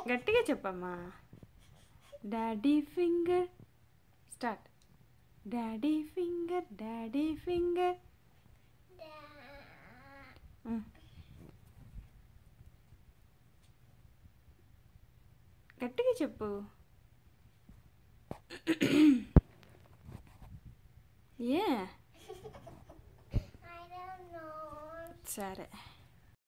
గట్టిగా చెప్పమ్మా. Daddy finger start. Daddy finger daddy finger. గట్టిగా చెప్పు. ఏ సరే.